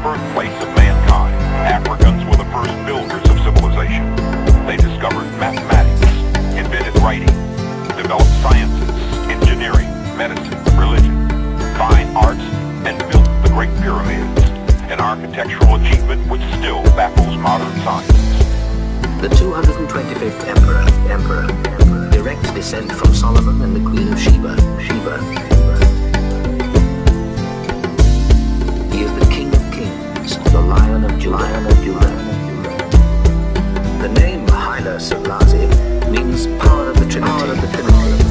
birthplace of mankind. Africans were the first builders of civilization. They discovered mathematics, invented writing, developed sciences, engineering, medicine, religion, fine arts, and built the Great Pyramids, an architectural achievement which still baffles modern science. The 225th Emperor, direct descent from Solomon and the Queen of Sheba. He is the King of Kings, the Lion of Judah. The name Haile Selassie means power of the Trinity.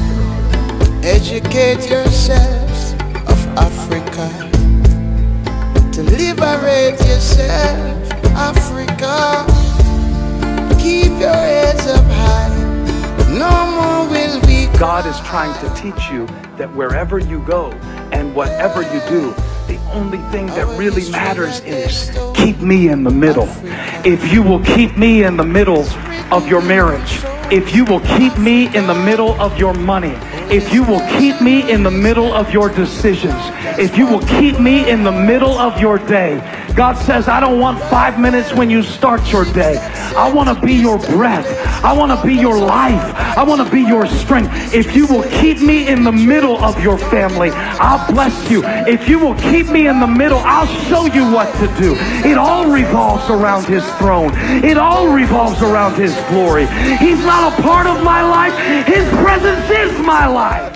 Educate yourselves of Africa, to liberate yourself, Africa. Keep your heads up high, no more will we cry. God is trying to teach you that wherever you go and whatever you do, the only thing that really matters is keep me in the middle. If you will keep me in the middle of your marriage, if you will keep me in the middle of your money, if you will keep me in the middle of your decisions, if you will keep me in the middle of your day. God says, I don't want 5 minutes when you start your day. I want to be your breath. I want to be your life. I want to be your strength. If you will keep me in the middle of your family, I'll bless you. If you will keep me in the middle, I'll show you what to do. It all revolves around his throne. It all revolves around his glory. He's not a part of my life. His presence is my life.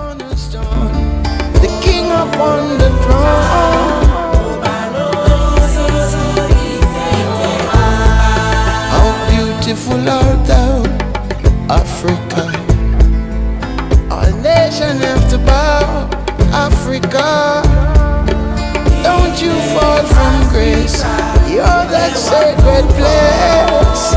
The King upon the throne. Beautiful art thou, Africa. All nations have to bow, Africa. Don't you fall from grace, you're that sacred place.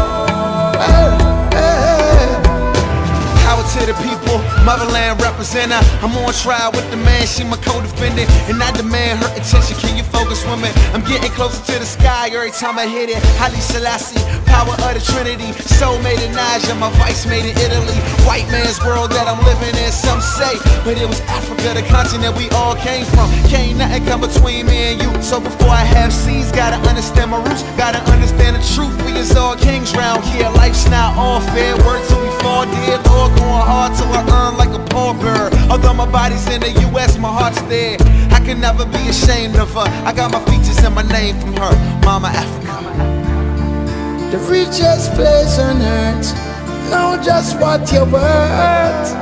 Power to the people, motherland representative. I'm on trial with the man, she my co-defendant, and I demand her attention. Can you focus, women? I'm getting closer to the sky every time I hit it. Haile Selassie, power of the Trinity. Soul made in Niger, my vice made in Italy. White man's world that I'm living in, some say, but it was Africa, the continent we all came from. Can't nothing come between me and you. So before I have seeds, gotta understand my roots, gotta understand the truth. We is all kings round here. Life's not all fair. Work till we fall dead, or going hard till I earn like a poor bird. Although my body's in the US, my heart's there. I can never be ashamed of her. I got my features and my name from her, Mama Africa. The richest place on earth, know just what you're worth.